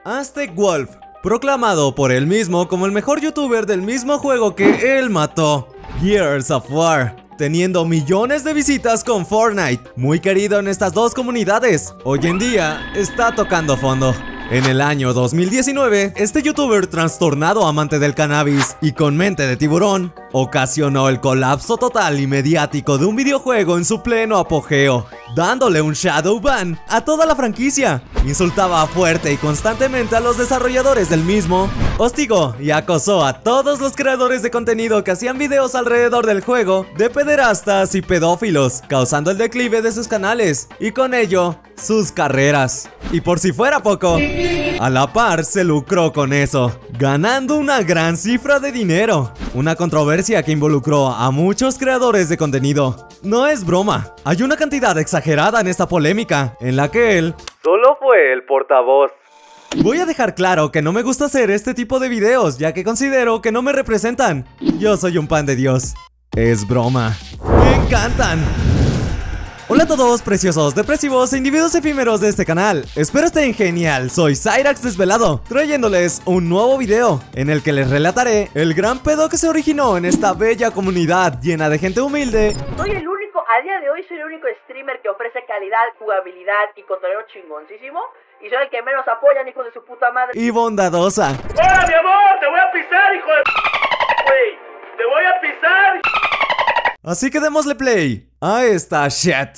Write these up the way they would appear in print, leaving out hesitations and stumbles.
Aztec Wolf, proclamado por él mismo como el mejor youtuber del mismo juego que él mató, Gears of War, teniendo millones de visitas con Fortnite, muy querido en estas dos comunidades. Hoy en día está tocando fondo. En el año 2019, este youtuber trastornado amante del cannabis y con mente de tiburón, ocasionó el colapso total y mediático de un videojuego en su pleno apogeo, dándole un shadow ban a toda la franquicia. Insultaba fuerte y constantemente a los desarrolladores del mismo, hostigó y acosó a todos los creadores de contenido que hacían videos alrededor del juego de pederastas y pedófilos, causando el declive de sus canales y con ello sus carreras. Y por si fuera poco, a la par se lucró con eso, ganando una gran cifra de dinero. Una controversia que involucró a muchos creadores de contenido. No es broma, hay una cantidad exagerada en esta polémica, en la que él solo fue el portavoz. Voy a dejar claro que no me gusta hacer este tipo de videos, ya que considero que no me representan. Yo soy un pan de Dios. Es broma. ¡Me encantan! Hola a todos, preciosos, depresivos e individuos efímeros de este canal. Espero estén genial, soy Cyrax Desvelado, trayéndoles un nuevo video en el que les relataré el gran pedo que se originó en esta bella comunidad llena de gente humilde. Soy el único, a día de hoy soy el único streamer que ofrece calidad, jugabilidad y cotorreo chingoncísimo. Y soy el que menos apoyan, hijo de su puta madre. Y bondadosa. ¡Hola, mi amor! ¡Te voy a pisar, hijo de... güey! ¡Te voy a pisar! Así que démosle play a esta shit.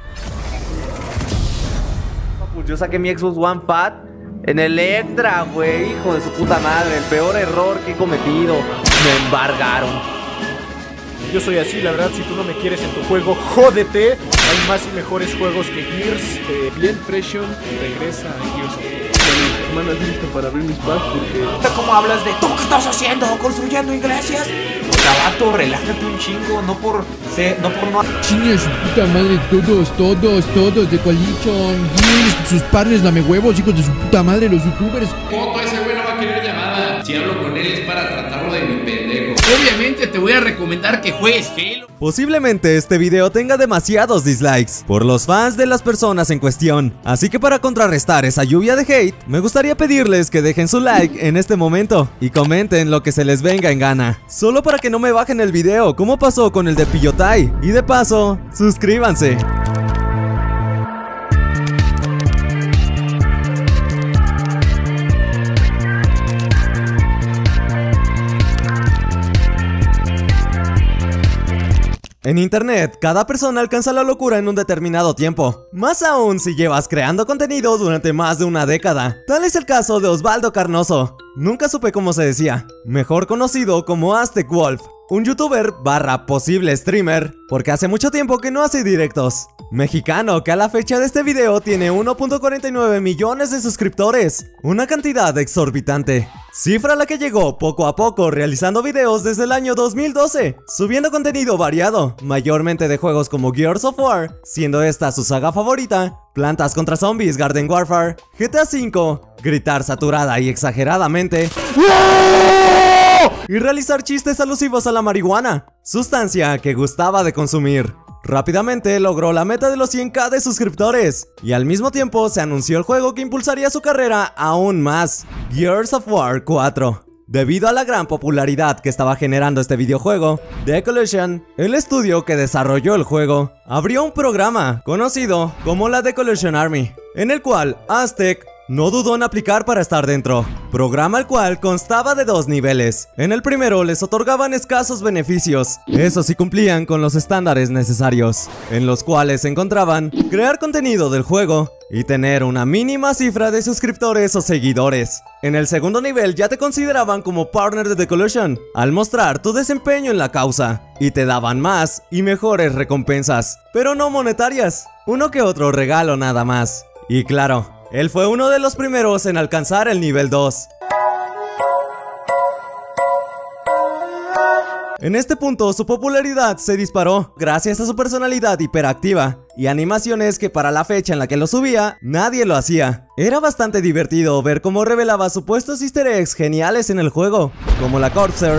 Yo saqué mi Xbox One Fat en Electra, güey. Hijo de su puta madre, el peor error que he cometido. Me embargaron. Yo soy así, la verdad, si tú no me quieres en tu juego, jódete. Hay más y mejores juegos que Gears. Bien, Freshion regresa a Gears of War. Hermanas, listo para abrir mis packs porque... ¿Cómo hablas de tú qué estás haciendo? ¿Construyendo iglesias? Vato, relájate un chingo, no por no... Chingue su puta madre, todos de Coalition, Gears, sus partners, dame huevos, hijos de su puta madre, los youtubers. Coto, ese güey no va a querer llamada. Si hablo con él es para tratarlo de mi pendejo. Obviamente te voy a recomendar que juegues Halo. Posiblemente este video tenga demasiados dislikes por los fans de las personas en cuestión. Así que para contrarrestar esa lluvia de hate, me gustaría pedirles que dejen su like en este momento y comenten lo que se les venga en gana, solo para que no me bajen el video como pasó con el de Pillotai. Y de paso, suscríbanse. En internet, cada persona alcanza la locura en un determinado tiempo, más aún si llevas creando contenido durante más de una década. Tal es el caso de Osvaldo Carnoso, nunca supe cómo se decía, mejor conocido como Aztec Wolf, un youtuber barra posible streamer, porque hace mucho tiempo que no hace directos. Mexicano que a la fecha de este video tiene 1.49 millones de suscriptores, una cantidad exorbitante, cifra a la que llegó poco a poco realizando videos desde el año 2012, subiendo contenido variado, mayormente de juegos como Gears of War, siendo esta su saga favorita, Plantas contra Zombies Garden Warfare, GTA V, gritar saturada y exageradamente, y realizar chistes alusivos a la marihuana, sustancia que gustaba de consumir. Rápidamente logró la meta de los 100k de suscriptores y al mismo tiempo se anunció el juego que impulsaría su carrera aún más, Gears of War 4. Debido a la gran popularidad que estaba generando este videojuego, The Collection, el estudio que desarrolló el juego, abrió un programa conocido como la The Collection Army, en el cual Aztec no dudó en aplicar para estar dentro, programa el cual constaba de 2 niveles. En el primero les otorgaban escasos beneficios, eso sí cumplían con los estándares necesarios, en los cuales se encontraban crear contenido del juego y tener una mínima cifra de suscriptores o seguidores. En el segundo nivel ya te consideraban como partner de The Collection, al mostrar tu desempeño en la causa, y te daban más y mejores recompensas, pero no monetarias, uno que otro regalo nada más. Y claro, él fue uno de los primeros en alcanzar el nivel 2. En este punto su popularidad se disparó gracias a su personalidad hiperactiva y animaciones que para la fecha en la que lo subía, nadie lo hacía. Era bastante divertido ver cómo revelaba supuestos easter eggs geniales en el juego, como la Corpser.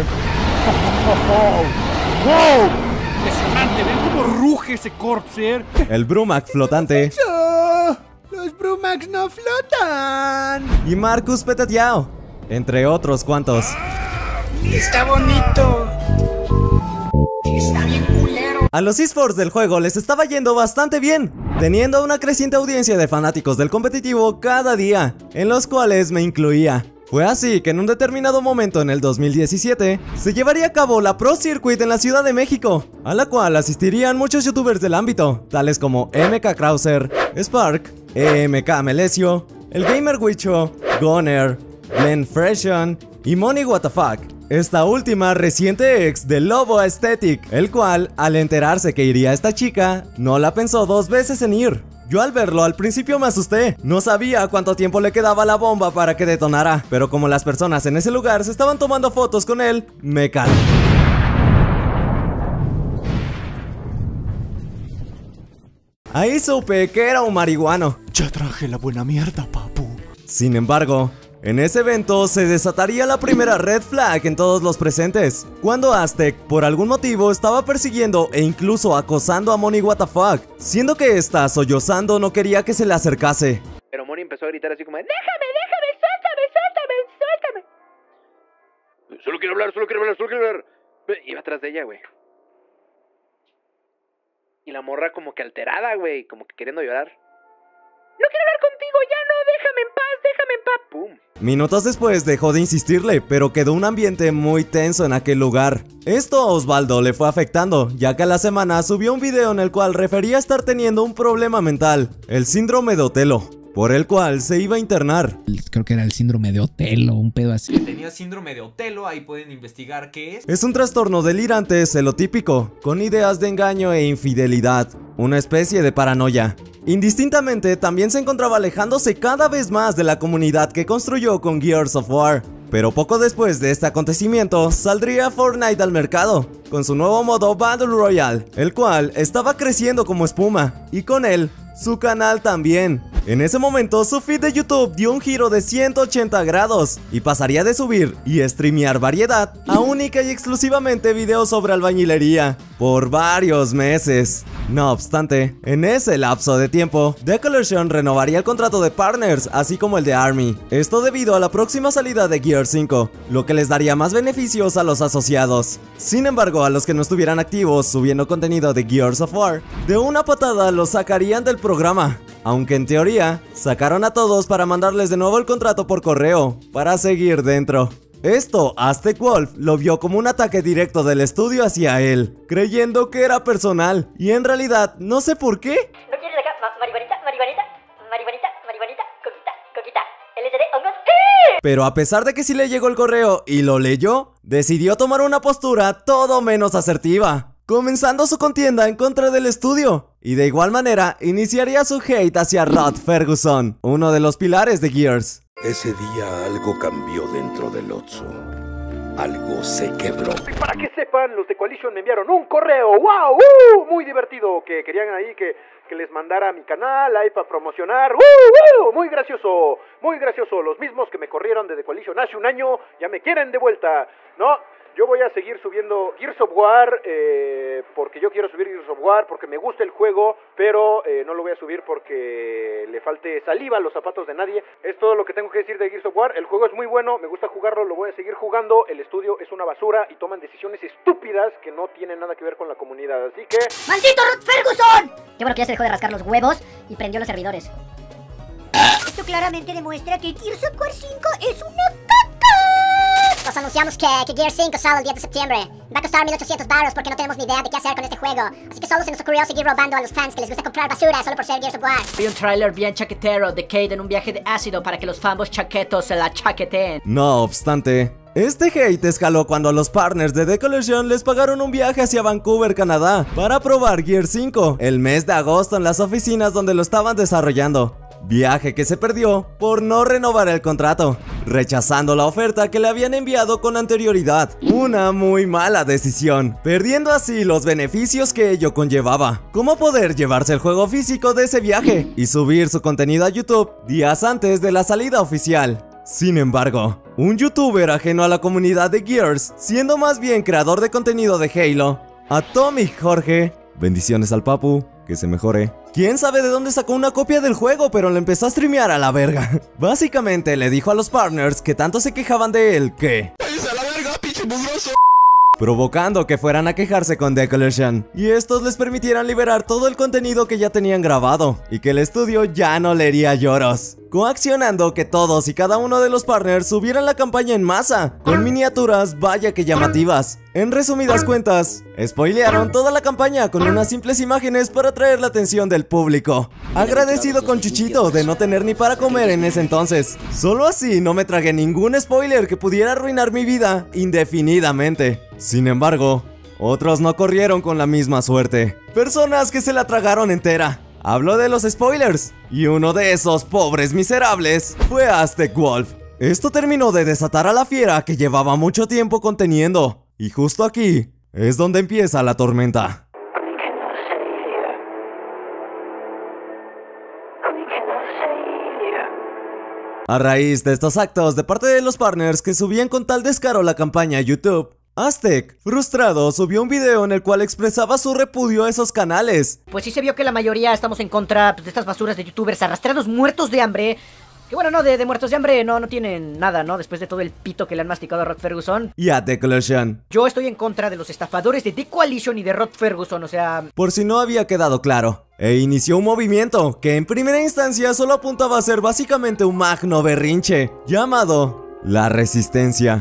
¡Wow! Impresionante, ven cómo ruge ese Corpser. El Brumac flotante. Los Brumax no flotan. y Marcus Petatiao, entre otros cuantos. Está bonito. Está bien culero. A los esports del juego les estaba yendo bastante bien, teniendo una creciente audiencia de fanáticos del competitivo cada día, en los cuales me incluía. Fue así que en un determinado momento en el 2017 se llevaría a cabo la Pro Circuit en la Ciudad de México, a la cual asistirían muchos youtubers del ámbito, tales como MK Krauser, Spark, EMK Melesio, el Gamer Wicho, Goner, Glenn Freshion y Money WTF. Esta última reciente ex de Lobo Aesthetic, el cual, al enterarse que iría esta chica, no la pensó dos veces en ir. Yo al verlo al principio me asusté, no sabía cuánto tiempo le quedaba a la bomba para que detonara, pero como las personas en ese lugar se estaban tomando fotos con él, me calmé. Ahí supe que era un marihuano. Ya traje la buena mierda, papu. Sin embargo, en ese evento se desataría la primera red flag en todos los presentes, cuando Aztec, por algún motivo, estaba persiguiendo e incluso acosando a Money WTF, siendo que esta, sollozando, no quería que se le acercase. Pero Moni empezó a gritar así como: Déjame, suéltame. Solo quiero hablar. Iba atrás de ella, güey. Y la morra como que alterada, güey, como que queriendo llorar. No quiero hablar contigo, ya no, déjame en paz. ¡Pum! Minutos después dejó de insistirle, pero quedó un ambiente muy tenso en aquel lugar. Esto a Osvaldo le fue afectando, ya que a la semana subió un video en el cual refería estar teniendo un problema mental, el síndrome de Otelo, por el cual se iba a internar. Creo que era el síndrome de Otelo, un pedo así. Tenía síndrome de Otelo, ahí pueden investigar qué es. Es un trastorno delirante celotípico, con ideas de engaño e infidelidad, una especie de paranoia. Indistintamente, también se encontraba alejándose cada vez más de la comunidad que construyó con Gears of War. Pero poco después de este acontecimiento, saldría Fortnite al mercado, con su nuevo modo Battle Royale, el cual estaba creciendo como espuma, y con él, su canal también. En ese momento, su feed de YouTube dio un giro de 180 grados y pasaría de subir y streamear variedad a única y exclusivamente videos sobre albañilería por varios meses. No obstante, en ese lapso de tiempo, The Collection renovaría el contrato de partners, así como el de Army. Esto debido a la próxima salida de Gears 5, lo que les daría más beneficios a los asociados. Sin embargo, a los que no estuvieran activos subiendo contenido de Gears of War, de una patada los sacarían del programa. Aunque en teoría, sacaron a todos para mandarles de nuevo el contrato por correo, para seguir dentro. Esto, Aztec Wolf lo vio como un ataque directo del estudio hacia él, creyendo que era personal, y en realidad, no sé por qué. ¿No quieres acá? Marihuanita, coquita, LSD, hongos. Pero a pesar de que sí le llegó el correo y lo leyó, decidió tomar una postura todo menos asertiva, comenzando su contienda en contra del estudio. Y de igual manera, iniciaría su hate hacia Rod Ferguson, uno de los pilares de Gears. Ese día algo cambió dentro del Otso. Algo se quebró. Para que sepan, los de Coalition me enviaron un correo, wow, muy divertido, que querían ahí que les mandara a mi canal ahí para promocionar, muy gracioso, los mismos que me corrieron de The Coalition hace un año, ya me quieren de vuelta, ¿no? Yo voy a seguir subiendo Gears of War, porque yo quiero subir Gears of War, porque me gusta el juego, pero no lo voy a subir porque le falte saliva a los zapatos de nadie. Es todo lo que tengo que decir de Gears of War. El juego es muy bueno, me gusta jugarlo, lo voy a seguir jugando. El estudio es una basura y toman decisiones estúpidas que no tienen nada que ver con la comunidad, así que... ¡Maldito Rod Ferguson! Qué bueno que ya se dejó de rascar los huevos y prendió los servidores. Esto claramente demuestra que Gears of War 5 es una caca. Os anunciamos que Gears 5 sale el 10 de septiembre. Va a costar 1800 baros porque no tenemos ni idea de qué hacer con este juego. Así que solo se nos ocurrió seguir robando a los fans que les gusta comprar basura solo por ser Gears of War. Hay un tráiler bien chaquetero de Cade en un viaje de ácido para que los fanboys chaquetos se la chaqueteen. No obstante, este hate escaló cuando los partners de The Collection les pagaron un viaje hacia Vancouver, Canadá, para probar Gears 5 el mes de agosto en las oficinas donde lo estaban desarrollando. Viaje que se perdió por no renovar el contrato, rechazando la oferta que le habían enviado con anterioridad. Una muy mala decisión, perdiendo así los beneficios que ello conllevaba, como poder llevarse el juego físico de ese viaje y subir su contenido a YouTube días antes de la salida oficial. Sin embargo, un youtuber ajeno a la comunidad de Gears, siendo más bien creador de contenido de Halo, Atomic Jorge, bendiciones al papu, Que se mejore. ¿Quién sabe de dónde sacó una copia del juego, pero lo empezó a streamear a la verga? Básicamente le dijo a los partners que tanto se quejaban de él que... ¡Váyanse a la verga, pinche mugroso! Provocando que fueran a quejarse con The Collusion, y estos les permitieran liberar todo el contenido que ya tenían grabado, y que el estudio ya no leería lloros, coaccionando que todos y cada uno de los partners subieran la campaña en masa, con miniaturas vaya que llamativas. En resumidas cuentas, spoilearon toda la campaña con unas simples imágenes para atraer la atención del público. Agradecido con Chuchito de no tener ni para comer en ese entonces. Solo así no me tragué ningún spoiler que pudiera arruinar mi vida indefinidamente. Sin embargo, otros no corrieron con la misma suerte. Personas que se la tragaron entera. Hablo de los spoilers, y uno de esos pobres miserables fue Aztec Wolf. Esto terminó de desatar a la fiera que llevaba mucho tiempo conteniendo. Y justo aquí es donde empieza la tormenta. A raíz de estos actos de parte de los partners que subían con tal descaro la campaña a YouTube, Aztec, frustrado, subió un video en el cual expresaba su repudio a esos canales. Pues sí se vio que la mayoría estamos en contra de estas basuras de youtubers arrastrados muertos de hambre. Que bueno, no, de muertos de hambre no tienen nada, ¿no? Después de todo el pito que le han masticado a Rod Ferguson. Y a The Collusion. Yo estoy en contra de los estafadores de The Coalition y de Rod Ferguson, o sea... Por si no había quedado claro. E inició un movimiento que en primera instancia solo apuntaba a ser básicamente un magno berrinche, llamado La Resistencia.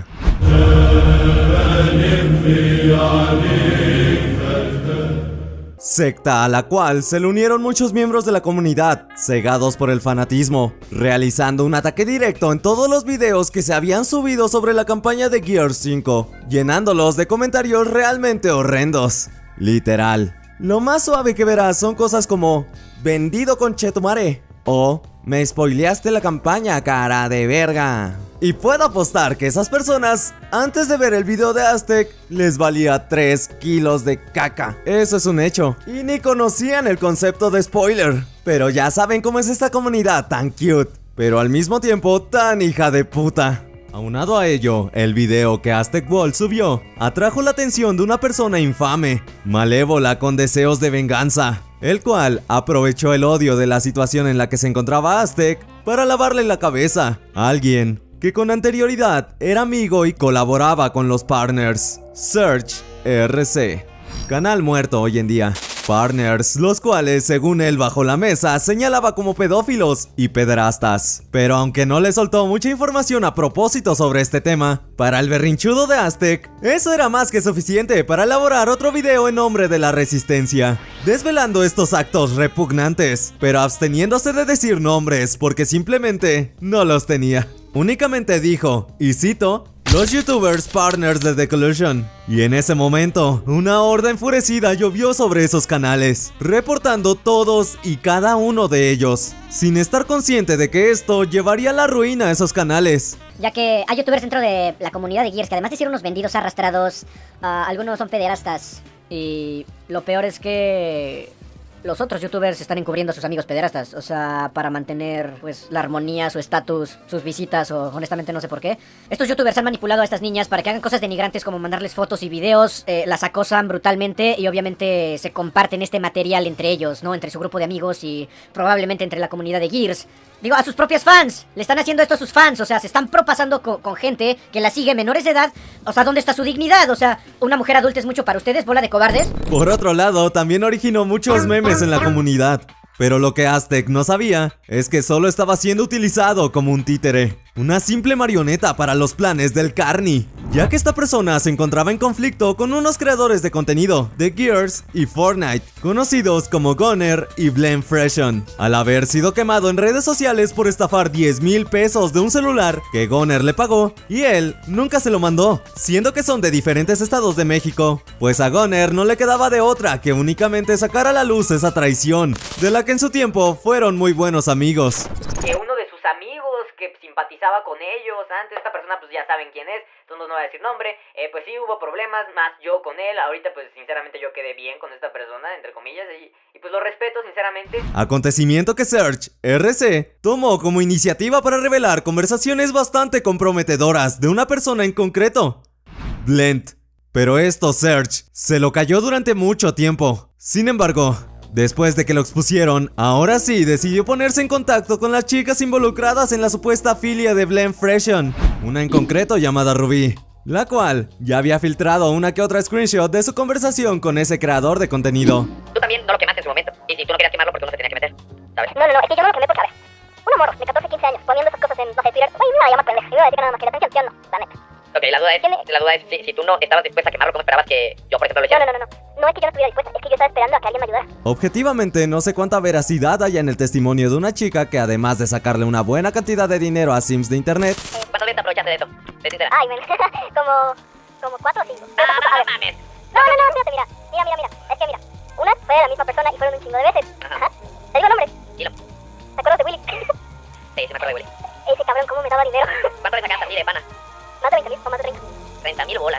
Secta a la cual se le unieron muchos miembros de la comunidad, cegados por el fanatismo, realizando un ataque directo en todos los videos que se habían subido sobre la campaña de Gears 5, llenándolos de comentarios realmente horrendos. Literal. Lo más suave que verás son cosas como vendido con chetumare o me spoileaste la campaña, cara de verga. Y puedo apostar que esas personas, antes de ver el video de Aztec, les valía 3 kilos de caca. Eso es un hecho. Y ni conocían el concepto de spoiler. Pero ya saben cómo es esta comunidad tan cute, pero al mismo tiempo tan hija de puta. Aunado a ello, el video que Aztec Wolf subió atrajo la atención de una persona infame, malévola con deseos de venganza, el cual aprovechó el odio de la situación en la que se encontraba Aztec para lavarle la cabeza a alguien que con anterioridad era amigo y colaboraba con los partners Search RC, canal muerto hoy en día. Partners, los cuales, según él bajo la mesa, señalaba como pedófilos y pederastas. Pero aunque no le soltó mucha información a propósito sobre este tema, para el berrinchudo de Aztec, eso era más que suficiente para elaborar otro video en nombre de la resistencia, desvelando estos actos repugnantes, pero absteniéndose de decir nombres porque simplemente no los tenía. Únicamente dijo, y cito, los youtubers partners de The Collusion. Y en ese momento, una horda enfurecida llovió sobre esos canales, reportando todos y cada uno de ellos, sin estar consciente de que esto llevaría a la ruina a esos canales. Ya que hay youtubers dentro de la comunidad de Gears que además de ser unos vendidos arrastrados, algunos son pederastas. Y lo peor es que los otros youtubers están encubriendo a sus amigos pederastas, o sea, para mantener, pues, la armonía, su estatus, sus visitas, o honestamente no sé por qué. Estos youtubers han manipulado a estas niñas para que hagan cosas denigrantes como mandarles fotos y videos, las acosan brutalmente y obviamente se comparten este material entre ellos, ¿no? Entre su grupo de amigos y probablemente entre la comunidad de Gears. Digo, a sus propias fans. Le están haciendo esto a sus fans. O sea, se están propasando con gente que la sigue menores de edad. O sea, ¿dónde está su dignidad? O sea, ¿una mujer adulta es mucho para ustedes, bola de cobardes? Por otro lado, también originó muchos memes en la comunidad. Pero lo que Aztec no sabía es que solo estaba siendo utilizado como un títere, una simple marioneta para los planes del Carny, ya que esta persona se encontraba en conflicto con unos creadores de contenido de Gears y Fortnite, conocidos como Goner y Blenfreshon, al haber sido quemado en redes sociales por estafar 10,000 pesos de un celular que Goner le pagó y él nunca se lo mandó, siendo que son de diferentes estados de México, pues a Goner no le quedaba de otra que únicamente sacar a la luz esa traición, de la que en su tiempo fueron muy buenos amigos. Que uno de sus amigos que simpatizaba con ellos antes, esta persona pues ya saben quién es, entonces no voy a decir nombre, pues sí hubo problemas, más yo con él, ahorita pues sinceramente yo quedé bien con esta persona, entre comillas, y pues lo respeto sinceramente. Acontecimiento que Search RC tomó como iniciativa para revelar conversaciones bastante comprometedoras de una persona en concreto, Blent. Pero esto Search se lo cayó durante mucho tiempo. Sin embargo, Después de que lo expusieron, ahora sí decidió ponerse en contacto con las chicas involucradas en la supuesta filia de Blend Fashion, una en concreto llamada Rubí, la cual ya había filtrado una que otra screenshot de su conversación con ese creador de contenido. Tú también no lo quemaste en su momento. Y si tú no querías quemarlo, porque uno se tenía que meter, ¿sabes? No, es que yo no lo quemé porque, a ver, una morro de 14, 15 años poniendo esas cosas en, no sé, Twitter. Ay, mira, ya me pendeja. Yo iba a decir que nada más quería atención, yo no, la neta. Ok, la duda es si tú no estabas dispuesta a quemarlo, ¿cómo esperabas que yo, por ejemplo, lo hiciera? No es que yo no estuviera dispuesta, es que yo estaba esperando a que alguien me ayudara. Objetivamente, no sé cuánta veracidad haya en el testimonio de una chica que, además de sacarle una buena cantidad de dinero a sims de internet, ¿cuántas veces te aprovechaste de eso? Sé sincera. Ay, men, como 4 o 5. No mames. No, espérate, mira. Es que mira, una fue la misma persona y fueron un chingo de veces. Ajá. ¿Te digo el nombre? Dilo. ¿Te acuerdas de Willy? Sí, me acuerdo de Willy. Ese cabrón, ¿cómo me daba dinero? ¿Cuánto le sacaste así de pana? Más de 20,000 o más de 30. 30,000 bolas.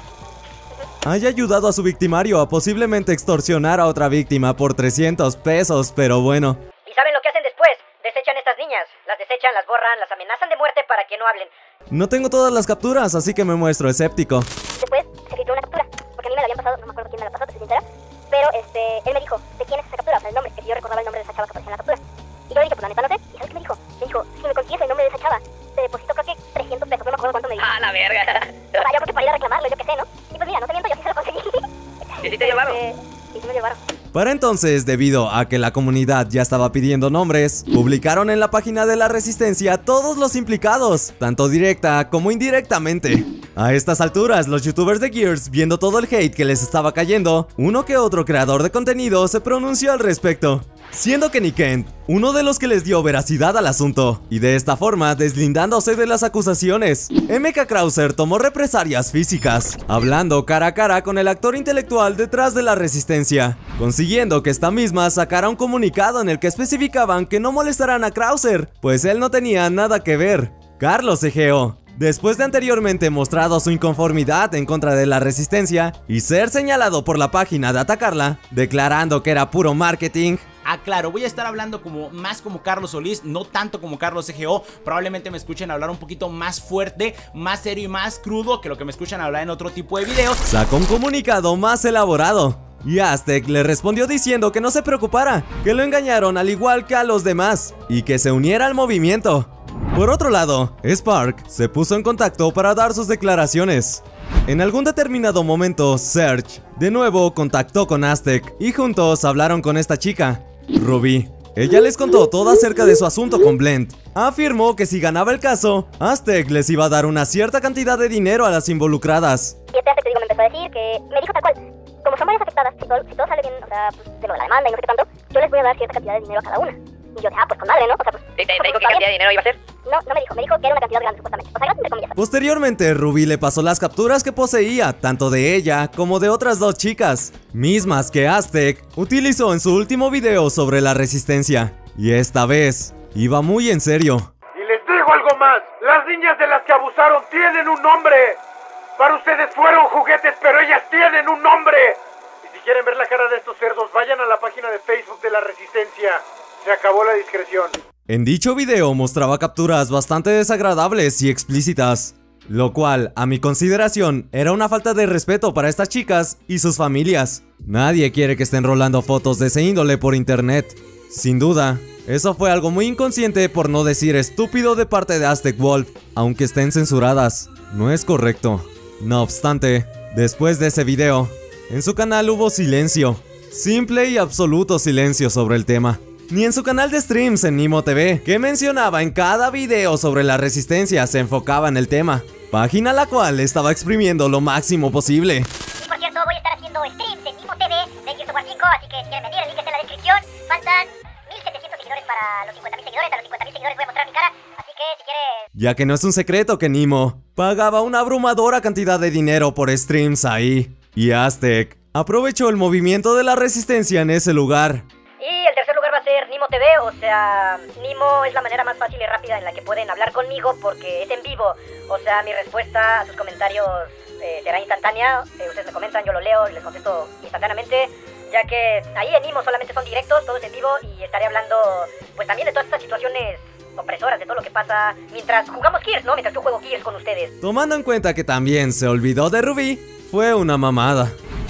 haya ayudado a su victimario a posiblemente extorsionar a otra víctima por 300 pesos, pero bueno. ¿Y saben lo que hacen después? Desechan estas niñas. Las desechan, las borran, las amenazan de muerte para que no hablen. No tengo todas las capturas, así que me muestro escéptico. Después se filtró una captura, porque a mí me la habían pasado, no me acuerdo quién me la pasó, te soy sincera. Pero él me dijo, ¿de quién es esa captura? O sea, el nombre, que si yo recordaba el nombre de esa chava que aparecía en la captura. Y yo le dije, pues la neta no sé. ¿Y sabes qué me dijo? Me dijo, si me consigues el nombre de esa chava, te deposito creo que 300 pesos, no me acuerdo cuánto me dijo. ¡Ah, la verga! O sea, yo creo que para ir a reclamarlo, yo qué sé, ¿no? Y pues mira, no te miento, yo sí se lo conseguí. ¿Y si te llevaron? Sí, sí me llevaron. Para entonces, debido a que la comunidad ya estaba pidiendo nombres, publicaron en la página de la Resistencia todos los implicados, tanto directa como indirectamente. A estas alturas, los youtubers de Gears, viendo todo el hate que les estaba cayendo, uno que otro creador de contenido se pronunció al respecto, siendo Kenny Kent uno de los que les dio veracidad al asunto, y de esta forma deslindándose de las acusaciones. MK Krauser tomó represalias físicas, hablando cara a cara con el actor intelectual detrás de la Resistencia, consiguiendo que esta misma sacara un comunicado en el que especificaban que no molestarán a Krauser, pues él no tenía nada que ver. Carlos Egeo, después de anteriormente mostrado su inconformidad en contra de la Resistencia y ser señalado por la página de atacarla, declarando que era puro marketing. Ah, claro, voy a estar hablando más como Carlos Solís, no tanto como Carlos EGO. Probablemente me escuchen hablar un poquito más fuerte, más serio y más crudo que lo que me escuchan hablar en otro tipo de videos. Sacó un comunicado más elaborado, y Aztec le respondió diciendo que no se preocupara, que lo engañaron al igual que a los demás, y que se uniera al movimiento. Por otro lado, Spark se puso en contacto para dar sus declaraciones. En algún determinado momento, Serge de nuevo contactó con Aztec y juntos hablaron con esta chica, Rubí. Ella les contó todo acerca de su asunto con Blend. Afirmó que si ganaba el caso, Aztec les iba a dar una cierta cantidad de dinero a las involucradas. Y este Aztec, te digo, me empezó a decir que, me dijo tal cual, como son varias afectadas, si todo sale bien, o sea, pues de lo de la demanda y no sé qué tanto, yo les voy a dar cierta cantidad de dinero a cada una. Y yo, pues con madre, ¿no? O sea, pues... ¿Te dijo qué cantidad de dinero iba a ser? No me dijo que era una cantidad grande, supuestamente. O sea, grande entre comillas. Posteriormente, Rubí le pasó las capturas que poseía, tanto de ella como de otras dos chicas, mismas que Aztec utilizó en su último video sobre la Resistencia. Y esta vez, iba muy en serio. Y les digo algo más, las niñas de las que abusaron tienen un nombre. Para ustedes fueron juguetes, pero ellas tienen un nombre. Y si quieren ver la cara de estos cerdos, vayan a la página de Facebook de la Resistencia. Se acabó la discreción. En dicho video mostraba capturas bastante desagradables y explícitas, lo cual, a mi consideración, era una falta de respeto para estas chicas y sus familias. Nadie quiere que estén rolando fotos de ese índole por internet. Sin duda, eso fue algo muy inconsciente, por no decir estúpido, de parte de Aztec Wolf, aunque estén censuradas. No es correcto. No obstante, después de ese video, en su canal hubo silencio. Simple y absoluto silencio sobre el tema. Ni en su canal de streams en Nimo TV, que mencionaba en cada video sobre la Resistencia, se enfocaba en el tema, página la cual estaba exprimiendo lo máximo posible. Y por cierto, voy a estar haciendo streams en Nimo TV de Gears of War 5, así que si quieren venir, el link está en la descripción. Faltan 1700 seguidores para los 50.000 seguidores, a los 50.000 seguidores voy a mostrar mi cara, así que si quieres... Ya que no es un secreto que Nimo pagaba una abrumadora cantidad de dinero por streams ahí, y Aztec aprovechó el movimiento de la Resistencia en ese lugar. Y el tercer lugar va a ser Nimo TV, o sea, Nimo es la manera más fácil y rápida en la que pueden hablar conmigo porque es en vivo. O sea, mi respuesta a sus comentarios será instantánea. Ustedes me comentan, yo lo leo y les contesto instantáneamente, ya que ahí en Nimo solamente son directos, todo es en vivo, y estaré hablando pues también de todas estas situaciones opresoras, de todo lo que pasa mientras jugamos Gears, ¿no? Mientras yo juego Gears con ustedes. Tomando en cuenta que también se olvidó de Rubí, fue una mamada.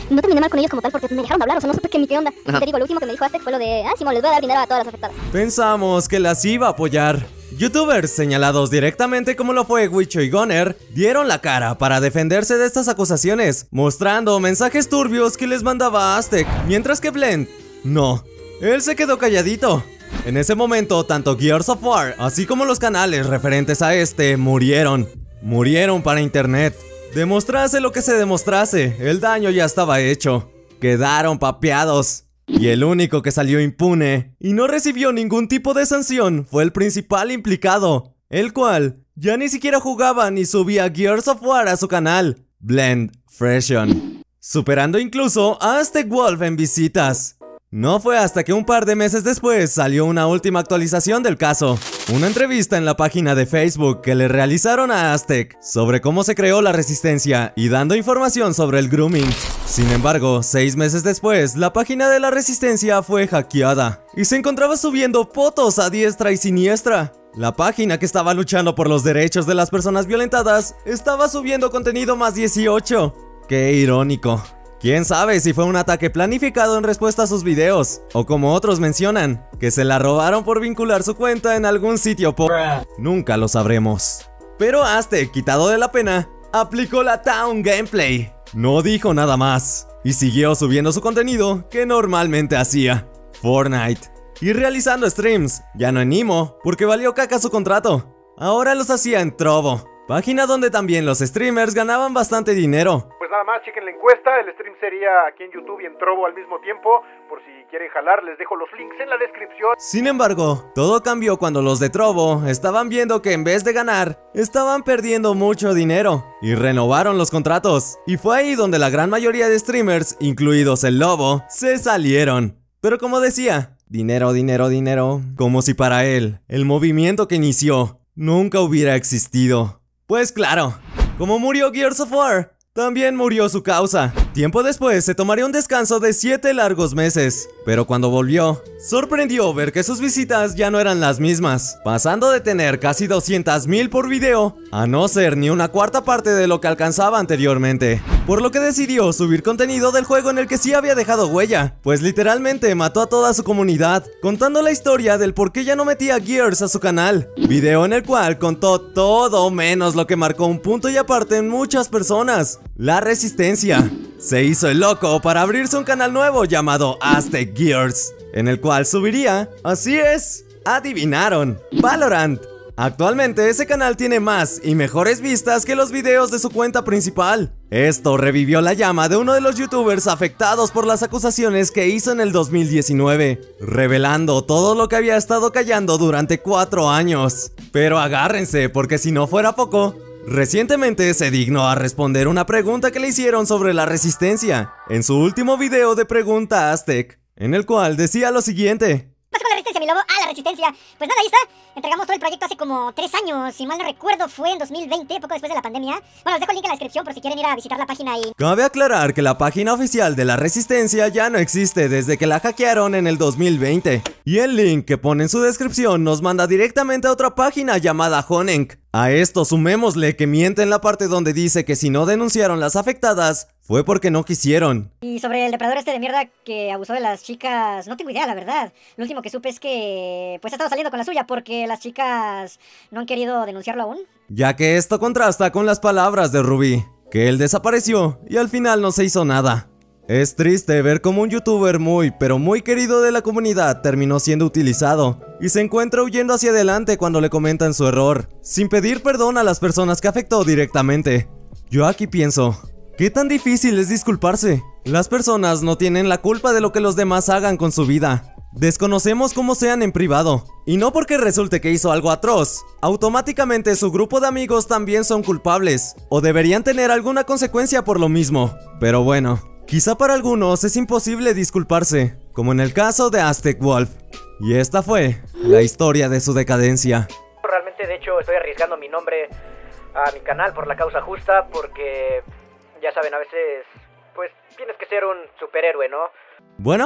no terminé mal con ellos como tal porque me dejaron de hablar, o sea, no supe ni qué onda. Y te digo, lo último que me dijo Aztec fue lo de, Simón, les voy a dar dinero a todas las afectadas. Pensamos que las iba a apoyar. Youtubers señalados directamente como lo fue Wicho y Goner dieron la cara para defenderse de estas acusaciones, mostrando mensajes turbios que les mandaba Aztec, mientras que Blend, no, él se quedó calladito. En ese momento, tanto Gears of War, así como los canales referentes a este, murieron para internet. Demostrase lo que se demostrase, el daño ya estaba hecho. Quedaron papeados. Y el único que salió impune y no recibió ningún tipo de sanción fue el principal implicado, el cual ya ni siquiera jugaba ni subía Gears of War a su canal, Blend Freshion, superando incluso a Aztec Wolf en visitas. No fue hasta que un par de meses después salió una última actualización del caso, una entrevista en la página de Facebook que le realizaron a Aztec sobre cómo se creó la Resistencia y dando información sobre el grooming. Sin embargo, 6 meses después, la página de la Resistencia fue hackeada y se encontraba subiendo fotos a diestra y siniestra. La página que estaba luchando por los derechos de las personas violentadas estaba subiendo contenido más 18. ¡Qué irónico! ¿Quién sabe si fue un ataque planificado en respuesta a sus videos? O como otros mencionan, que se la robaron por vincular su cuenta en algún sitio Nunca lo sabremos. Pero Aztec, quitado de la pena, aplicó la Town Gameplay. No dijo nada más. Y siguió subiendo su contenido que normalmente hacía, Fortnite. Y realizando streams, ya no en Nimo, porque valió caca su contrato. Ahora los hacía en Trovo, página donde también los streamers ganaban bastante dinero. Pues nada más, chequen la encuesta, el stream sería aquí en YouTube y en Trovo al mismo tiempo. Por si quieren jalar, les dejo los links en la descripción. Sin embargo, todo cambió cuando los de Trovo estaban viendo que en vez de ganar, estaban perdiendo mucho dinero y renovaron los contratos. Y fue ahí donde la gran mayoría de streamers, incluidos el Lobo, se salieron. Pero como decía, dinero, dinero, dinero, como si para él, el movimiento que inició nunca hubiera existido. Pues claro, como murió Gears of War, también murió su causa. Tiempo después se tomaría un descanso de 7 largos meses, pero cuando volvió, sorprendió ver que sus visitas ya no eran las mismas, pasando de tener casi 200,000 por video a no ser ni una cuarta parte de lo que alcanzaba anteriormente. Por lo que decidió subir contenido del juego en el que sí había dejado huella, pues literalmente mató a toda su comunidad, contando la historia del por qué ya no metía Gears a su canal. Video en el cual contó todo menos lo que marcó un punto y aparte en muchas personas: la Resistencia. Se hizo el loco para abrirse un canal nuevo llamado Aztec Gears, en el cual subiría, así es, adivinaron, Valorant. Actualmente ese canal tiene más y mejores vistas que los videos de su cuenta principal. Esto revivió la llama de uno de los youtubers afectados por las acusaciones que hizo en el 2019, revelando todo lo que había estado callando durante 4 años. Pero agárrense, porque si no fuera poco, recientemente se dignó a responder una pregunta que le hicieron sobre la Resistencia en su último video de Pregunta Aztec, en el cual decía lo siguiente: ¿Qué pasó con la Resistencia, mi lobo? La Resistencia. Pues nada, ahí está. Entregamos todo el proyecto hace como 3 años, si mal no recuerdo fue en 2020, poco después de la pandemia. Bueno, les dejo el link en la descripción por si quieren ir a visitar la página y... Cabe aclarar que la página oficial de la Resistencia ya no existe desde que la hackearon en el 2020. Y el link que pone en su descripción nos manda directamente a otra página llamada Honenk. A esto sumémosle que miente en la parte donde dice que si no denunciaron las afectadas, fue porque no quisieron. Y sobre el depredador este de mierda que abusó de las chicas, no tengo idea, la verdad. Lo último que supe es que pues ha estado saliendo con la suya porque las chicas no han querido denunciarlo aún. Ya que esto contrasta con las palabras de Rubí, que él desapareció y al final no se hizo nada. Es triste ver cómo un youtuber muy, pero muy querido de la comunidad terminó siendo utilizado y se encuentra huyendo hacia adelante cuando le comentan su error, sin pedir perdón a las personas que afectó directamente. Yo aquí pienso, ¿qué tan difícil es disculparse? Las personas no tienen la culpa de lo que los demás hagan con su vida. Desconocemos cómo sean en privado, y no porque resulte que hizo algo atroz, automáticamente su grupo de amigos también son culpables, o deberían tener alguna consecuencia por lo mismo. Pero bueno, quizá para algunos es imposible disculparse, como en el caso de Aztec Wolf. Y esta fue la historia de su decadencia. Realmente, de hecho, estoy arriesgando mi nombre a mi canal por la causa justa, porque, ya saben, a veces, pues, tienes que ser un superhéroe, ¿no? Bueno,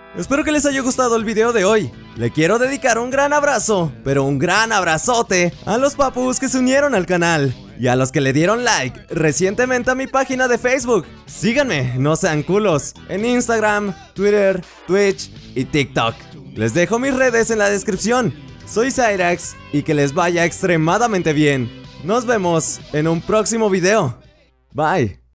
Espero que les haya gustado el video de hoy. Le quiero dedicar un gran abrazo, pero un gran abrazote a los papus que se unieron al canal y a los que le dieron like recientemente a mi página de Facebook. Síganme, no sean culos, en Instagram, Twitter, Twitch y TikTok. Les dejo mis redes en la descripción. Soy Cyrax y que les vaya extremadamente bien. Nos vemos en un próximo video. Bye.